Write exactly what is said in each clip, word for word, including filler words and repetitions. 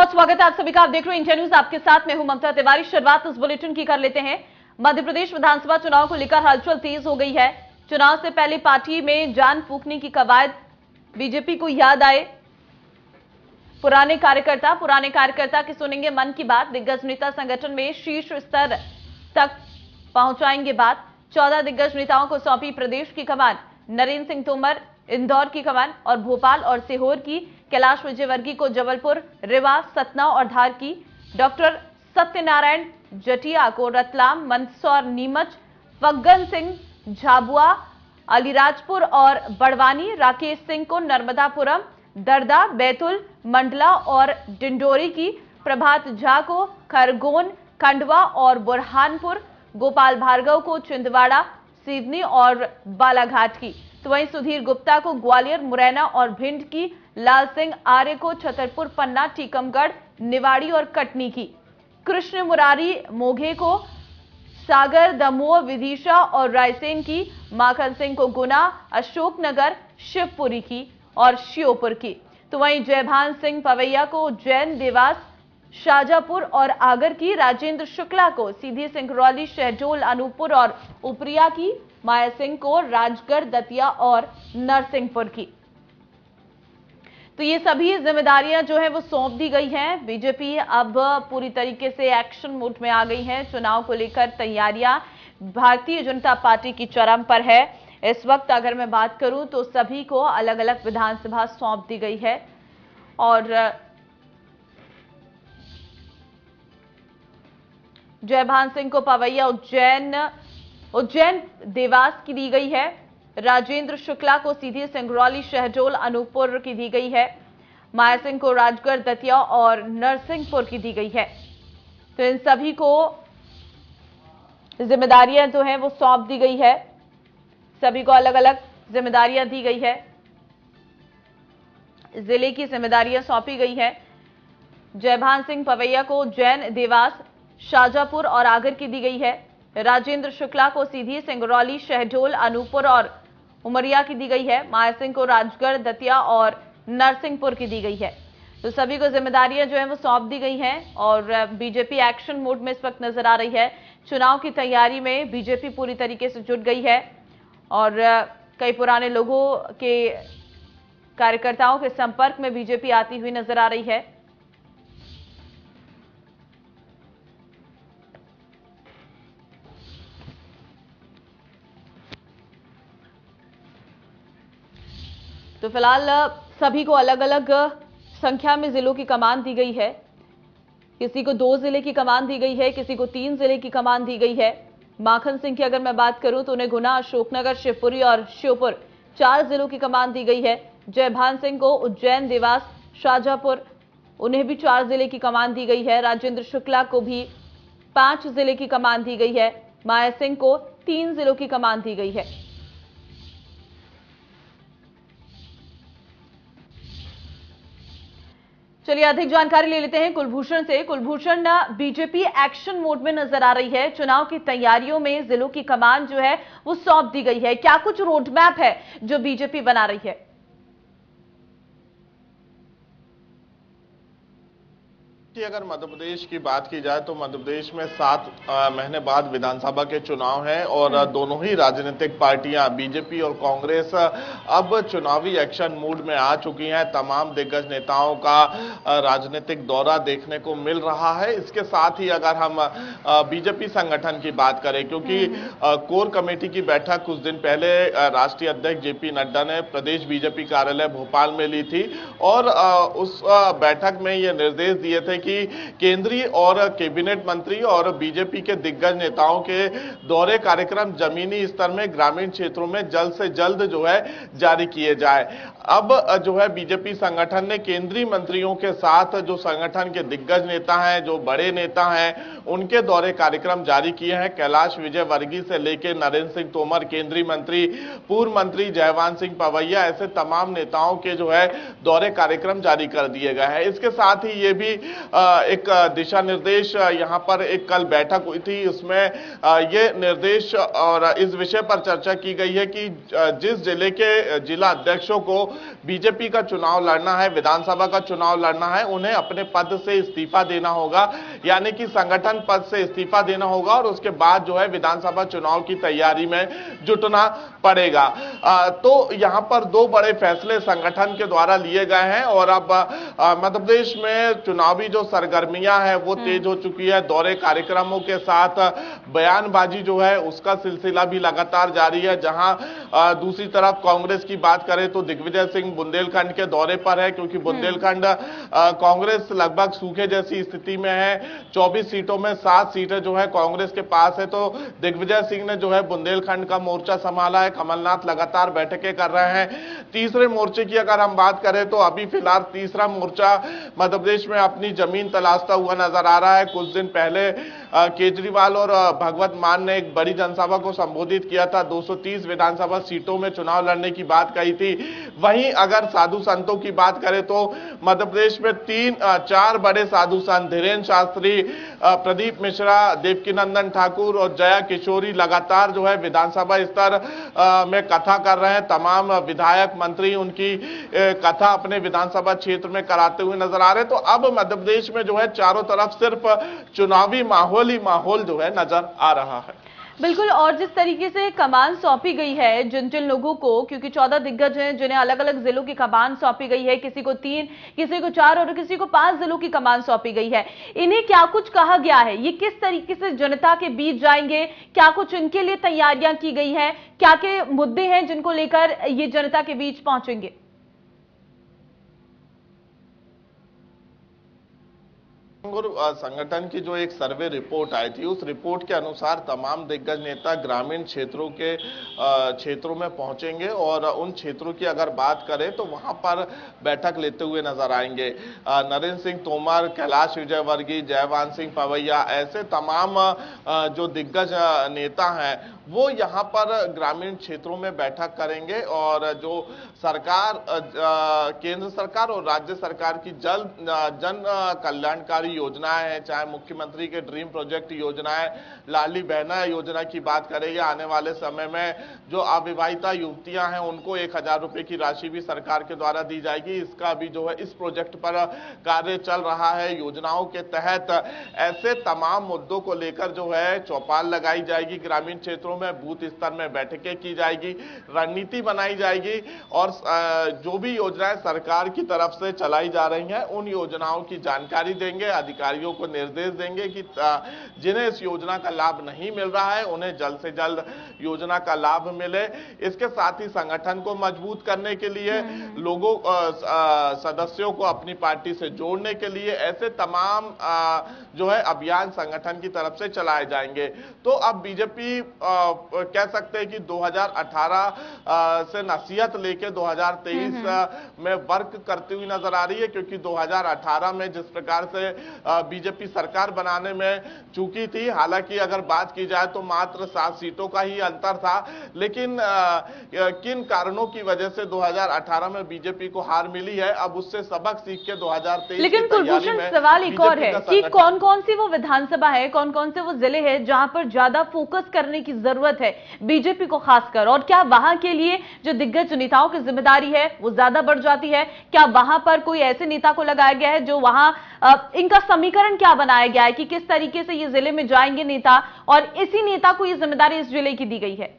बहुत स्वागत है आप सभी का। आप देख रहे हैं इंडिया न्यूज, आपके साथ मैं हूं ममता तिवारी। शुरुआत इस बुलेटिन की कर लेते हैं। मध्य प्रदेश विधानसभा चुनाव को लेकर हलचल तेज हो गई है। चुनाव से पहले पार्टी में जान फूंकने की कवायद, बीजेपी को याद आए पुराने कार्यकर्ता पुराने कार्यकर्ता की सुनेंगे मन की बात। दिग्गज नेता संगठन में शीर्ष स्तर तक पहुंचाएंगे बात। चौदह दिग्गज नेताओं को सौंपी प्रदेश की कमान। नरेंद्र सिंह तोमर इंदौर की कमान और भोपाल और सीहोर की, कैलाश विजयवर्गीय को जबलपुर, रीवा, सतना और धार की, डॉक्टर सत्यनारायण जटिया को रतलाम, मंदसौर, नीमच, फग्गन सिंह झाबुआ, अलीराजपुर और बड़वानी, राकेश सिंह को नर्मदापुरम, दरदा, बैतुल, मंडला और डिंडोरी की, प्रभात झा को खरगोन, खंडवा और बुरहानपुर, गोपाल भार्गव को छिंदवाड़ा, सिवनी और बालाघाट की, तो वहीं सुधीर गुप्ता को ग्वालियर, मुरैना और भिंड की, लाल सिंह आर्य को छतरपुर, पन्ना, टीकमगढ़, निवाड़ी और कटनी की, कृष्ण मुरारी मोघे को सागर, दमोह, विदिशा और रायसेन की, माखन सिंह को गुना, अशोकनगर, शिवपुरी की और श्योपुर की, तो वहीं जयभान सिंह पवैया को उज्जैन, देवास, शाजापुर और आगर की, राजेंद्र शुक्ला को सीधी, सिंगरौली, शहडोल, अनूपपुर और उपरिया की, माया सिंह को राजगढ़, दतिया और नरसिंहपुर की। तो ये सभी जिम्मेदारियां जो है वो सौंप दी गई हैं। बीजेपी अब पूरी तरीके से एक्शन मोड में आ गई है। चुनाव को लेकर तैयारियां भारतीय जनता पार्टी की चरम पर है। इस वक्त अगर मैं बात करूं तो सभी को अलग अलग विधानसभा सौंप दी गई है और जयभान सिंह को पवैया उज्जैन उज्जैन देवास की दी गई है। राजेंद्र शुक्ला को सीधी, सिंगरौली, शहडोल, अनूपपुर की दी गई है। माया सिंह को राजगढ़, दतिया और नरसिंहपुर की दी गई है। तो इन सभी को जिम्मेदारियां जो हैं वो सौंप दी गई है। सभी को अलग अलग जिम्मेदारियां दी गई है। जिले की जिम्मेदारियां सौंपी गई है। जयभान सिंह पवैया को उज्जैन, देवास, शाजापुर और आगर की दी गई है। राजेंद्र शुक्ला को सीधी, सिंगरौली, शहडोल, अनूपपुर और उमरिया की दी गई है। माया सिंह को राजगढ़, दतिया और नरसिंहपुर की दी गई है। तो सभी को जिम्मेदारियां जो है वो सौंप दी गई हैं और बीजेपी एक्शन मोड में इस वक्त नजर आ रही है। चुनाव की तैयारी में बीजेपी पूरी तरीके से जुट गई है और कई पुराने लोगों के कार्यकर्ताओं के संपर्क में बीजेपी आती हुई नजर आ रही है। तो फिलहाल सभी को अलग अलग संख्या में जिलों की कमान दी गई है। किसी को दो जिले की कमान दी गई है, किसी को तीन जिले की कमान दी गई है। माखन सिंह की अगर मैं बात करूं तो उन्हें गुना, अशोकनगर, शिवपुरी और श्योपुर चार जिलों की कमान दी गई है। जयभान सिंह को उज्जैन, देवास, शाजापुर उन्हें भी चार जिले की कमान दी गई है। राजेंद्र शुक्ला को भी पांच जिले की कमान दी गई है। माया सिंह को तीन जिलों की कमान दी गई है। चलिए अधिक जानकारी ले लेते हैं कुलभूषण से। कुलभूषण, बीजेपी एक्शन मोड में नजर आ रही है। चुनाव की तैयारियों में जिलों की कमान जो है वो सौंप दी गई है। क्या कुछ रोड मैप है जो बीजेपी बना रही है? अगर मध्य प्रदेश की बात की जाए तो मध्य प्रदेश में सात महीने बाद विधानसभा के चुनाव हैं और दोनों ही राजनीतिक पार्टियां बीजेपी और कांग्रेस अब चुनावी एक्शन मूड में आ चुकी हैं। तमाम दिग्गज नेताओं का राजनीतिक दौरा देखने को मिल रहा है। इसके साथ ही अगर हम बीजेपी संगठन की बात करें, क्योंकि कोर कमेटी की बैठक कुछ दिन पहले राष्ट्रीय अध्यक्ष जेपी नड्डा ने प्रदेश बीजेपी कार्यालय भोपाल में ली थी और उस बैठक में ये निर्देश दिए थे कि केंद्रीय और कैबिनेट मंत्री और बीजेपी के दिग्गज नेताओं के दौरे कार्यक्रम जमीनी स्तर में ग्रामीण क्षेत्रों में जल्द से जल्द जो है जारी किए जाए। अब जो है बीजेपी संगठन ने केंद्रीय मंत्रियों के साथ जो संगठन के दिग्गज नेता हैं, जो बड़े नेता हैं, उनके दौरे कार्यक्रम जारी किए हैं। कैलाश विजयवर्गीय से लेकर नरेंद्र सिंह तोमर केंद्रीय मंत्री, पूर्व मंत्री जयभान सिंह पवैया, ऐसे तमाम नेताओं के जो है दौरे कार्यक्रम जारी कर दिए गए हैं। इसके साथ ही ये भी एक दिशा निर्देश यहाँ पर एक कल बैठक हुई थी, उसमें ये निर्देश और इस विषय पर चर्चा की गई है कि जिस जिले के जिला अध्यक्षों को बीजेपी का चुनाव लड़ना है, विधानसभा का चुनाव लड़ना है, उन्हें अपने पद से इस्तीफा देना होगा, यानी कि संगठन पद से इस्तीफा देना होगा और उसके बाद जो है विधानसभा चुनाव की तैयारी में जुटना पड़ेगा। आ, तो यहां पर दो बड़े फैसले संगठन के द्वारा लिए गए हैं और अब मध्य प्रदेश में चुनावी जो सरगर्मियां हैं वो तेज हो चुकी है। दौरे कार्यक्रमों के साथ बयानबाजी जो है उसका सिलसिला भी लगातार जारी है। जहां आ, दूसरी तरफ कांग्रेस की बात करें तो दिग्विजय सिंह बुंदेलखंड के दौरे पर है, क्योंकि बुंदेलखंड कांग्रेस लगभग सूखे जैसी स्थिति में है। चौबीस सीटों में सात सीटें जो है कांग्रेस के पास है, तो दिग्विजय सिंह ने जो है बुंदेलखंड का मोर्चा संभाला है। कमलनाथ लगातार बैठकें कर रहे हैं। तीसरे मोर्चे की अगर हम बात करें तो अभी फिलहाल तीसरा मोर्चा मध्य प्रदेश में अपनी जमीन तलाशता हुआ नजर आ रहा है। कुछ दिन पहले केजरीवाल और भगवत मान ने एक बड़ी जनसभा को संबोधित किया था, दो सौ तीस विधानसभा सीटों में चुनाव लड़ने की बात कही थी। वहीं अगर साधु संतों की बात करें तो मध्य प्रदेश में तीन चार बड़े साधु संत धीरेन्द्र शास्त्री, प्रदीप मिश्रा, देवकीनंदन ठाकुर और जया किशोरी लगातार जो है विधानसभा स्तर में कथा कर रहे हैं। तमाम विधायक मंत्री उनकी कथा अपने विधानसभा क्षेत्र में कराते हुए नजर आ रहे हैं। तो अब मध्य प्रदेश में जो है चारों तरफ सिर्फ चुनावी माहौल ही माहौल जो है नजर आ रहा है। बिल्कुल, और जिस तरीके से कमान सौंपी गई है जिन जिन लोगों को, क्योंकि चौदह दिग्गज हैं जिन्हें अलग अलग जिलों की कमान सौंपी गई है, किसी को तीन, किसी को चार और किसी को पांच जिलों की कमान सौंपी गई है, इन्हें क्या कुछ कहा गया है, ये किस तरीके से जनता के बीच जाएंगे, क्या कुछ इनके लिए तैयारियां की गई हैं, क्या क्या मुद्दे हैं जिनको लेकर ये जनता के बीच पहुंचेंगे? संगठन की जो एक सर्वे रिपोर्ट आई थी, उस रिपोर्ट के अनुसार तमाम दिग्गज नेता ग्रामीण क्षेत्रों के क्षेत्रों में पहुंचेंगे और उन क्षेत्रों की अगर बात करें तो वहां पर बैठक लेते हुए नजर आएंगे। नरेंद्र सिंह तोमर, कैलाश विजयवर्गीय, जयवान सिंह पवैया, ऐसे तमाम जो दिग्गज नेता हैं वो यहाँ पर ग्रामीण क्षेत्रों में बैठक करेंगे और जो सरकार, केंद्र सरकार और राज्य सरकार की जल जन कल्याणकारी योजनाएं हैं, चाहे मुख्यमंत्री के ड्रीम प्रोजेक्ट योजनाएं, लाडली बहना योजना की बात करें, आने वाले समय में जो अविवाहिता युवतियां हैं उनको एक हजार रुपए की राशि भी सरकार के द्वारा दी जाएगी। इसका भी जो है इस प्रोजेक्ट पर कार्य चल रहा है। योजनाओं के तहत ऐसे तमाम मुद्दों को लेकर जो है चौपाल लगाई जाएगी, ग्रामीण क्षेत्रों में बूथ स्तर में बैठकें की जाएगी, रणनीति बनाई जाएगी और जो भी योजनाएं सरकार की तरफ से चलाई जा रही हैं उन योजनाओं की जानकारी देंगे, अधिकारियों को निर्देश देंगे कि जिन्हें इस योजना का लाभ नहीं मिल रहा है उन्हें जल्द से जल्द योजना का लाभ मिले। इसके साथ ही संगठन को मजबूत करने के लिए, लोगों सदस्यों को अपनी पार्टी से जोड़ने के लिए ऐसे तमाम जो है अभियान संगठन की तरफ से चलाए जाएंगे। तो अब बीजेपी कह सकते हैं कि दो हज़ार अठारह से नसीहत लेके दो हज़ार तेईस में वर्क करती हुई नजर आ रही है, क्योंकि दो हज़ार अठारह में जिस प्रकार से बीजेपी सरकार बनाने में चूकी थी, हालांकि अगर बात की जाए तो मात्र सात सीटों का ही अंतर था, लेकिन किन कारणों की वजह से दो हज़ार अठारह में बीजेपी को हार मिली है, अब उससे सबक सीख के दो हज़ार तेईस लेकिन कुलभूषण सवाल एक और है कि कौन कौन सी वो विधानसभा है, कौन कौन से वो जिले हैं जहां पर ज्यादा फोकस करने की जरूरत है बीजेपी को खासकर, और क्या वहां के लिए जो दिग्गज नेताओं की जिम्मेदारी है वो ज्यादा बढ़ जाती है? क्या वहां पर कोई ऐसे नेता को लगाया गया है जो वहां इनका समीकरण क्या बनाया गया है कि किस तरीके से ये जिले में जाएंगे नेता और इसी नेता को ये जिम्मेदारी इस जिले की दी गई है?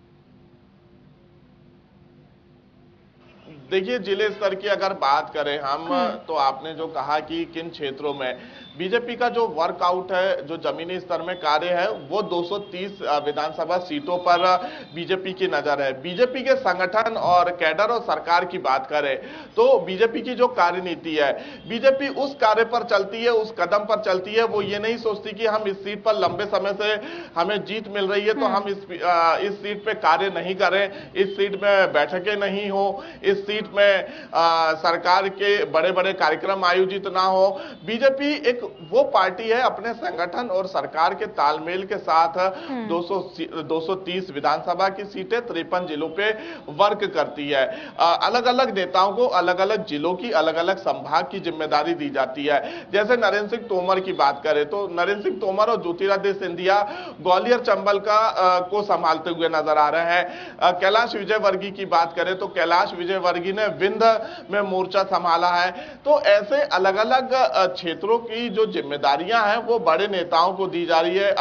देखिए, जिले स्तर की अगर बात करें हम तो आपने जो कहा कि किन क्षेत्रों में बीजेपी का जो वर्कआउट है, जो जमीनी स्तर में कार्य है, वो दो सौ तीस विधानसभा सीटों पर बीजेपी की नजर है। बीजेपी के संगठन और कैडर और सरकार की बात करें तो बीजेपी की जो कार्यनीति है, बीजेपी उस कार्य पर चलती है, उस कदम पर चलती है। वो ये नहीं सोचती कि हम इस सीट पर लंबे समय से हमें जीत मिल रही है तो हम इस इस सीट पे कार्य नहीं करें, इस सीट में बैठकें नहीं हो, इस सीट सीट में आ, सरकार के बड़े बड़े कार्यक्रम आयोजित ना हो। बीजेपी एक वो पार्टी है अपने संगठन और सरकार के तालमेल के साथ दो सौ दो सौ तीस विधानसभा की सीटें तिरपन जिलों पे वर्क करती है। अलग अलग नेताओं को अलग अलग जिलों की अलग अलग संभाग की जिम्मेदारी दी जाती है। जैसे नरेंद्र सिंह तोमर की बात करें तो नरेंद्र सिंह तोमर और ज्योतिरादित्य सिंधिया ग्वालियर चंबल का आ, को संभालते हुए नजर आ रहे हैं। कैलाश विजयवर्गीय की बात करें तो कैलाश विजयवर्गीय ने विंध्य में मोर्चा संभाला है। तो ऐसे अलग अलग क्षेत्रों की जो जिम्मेदारियां हैं वो बड़े नेताओं को दी जा रही है।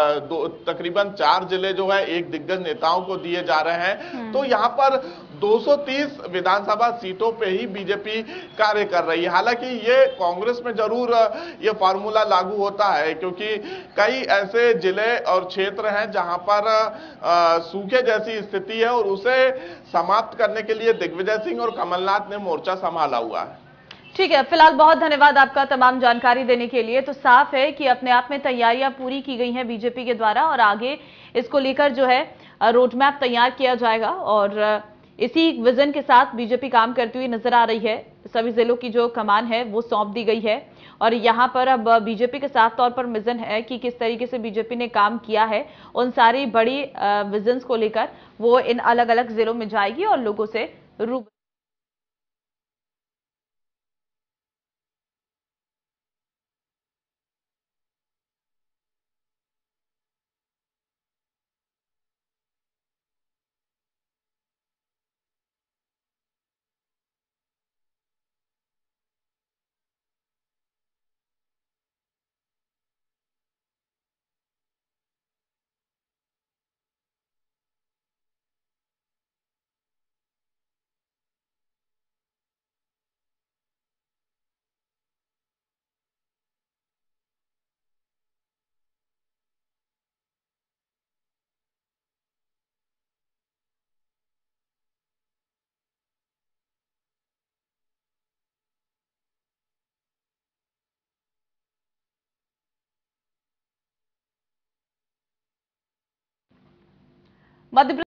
तकरीबन चार जिले जो है एक दिग्गज नेताओं को दिए जा रहे हैं। तो यहाँ पर दो सौ तीस विधानसभा सीटों पे ही बीजेपी कार्य कर रही है। हालांकि ये कांग्रेस में जरूर ये फार्मूला लागू होता है, क्योंकि कई ऐसे जिले और क्षेत्र हैं जहां पर आ, सूखे जैसी स्थिति है और उसे समाप्त करने के लिए दिग्विजय सिंह और कमलनाथ ने मोर्चा संभाला हुआ है। ठीक है, फिलहाल बहुत धन्यवाद आपका तमाम जानकारी देने के लिए। तो साफ है कि अपने आप में तैयारियां पूरी की गई हैं बीजेपी के द्वारा और आगे इसको लेकर जो है रोड मैप तैयार किया जाएगा और इसी विजन के साथ बीजेपी काम करती हुई नजर आ रही है। सभी जिलों की जो कमान है वो सौंप दी गई है और यहां पर अब बीजेपी के साफ तौर पर विजन है कि किस तरीके से बीजेपी ने काम किया है। उन सारी बड़ी विजन्स को लेकर वो इन अलग अलग जिलों में जाएगी और लोगों से रूबरू मध्य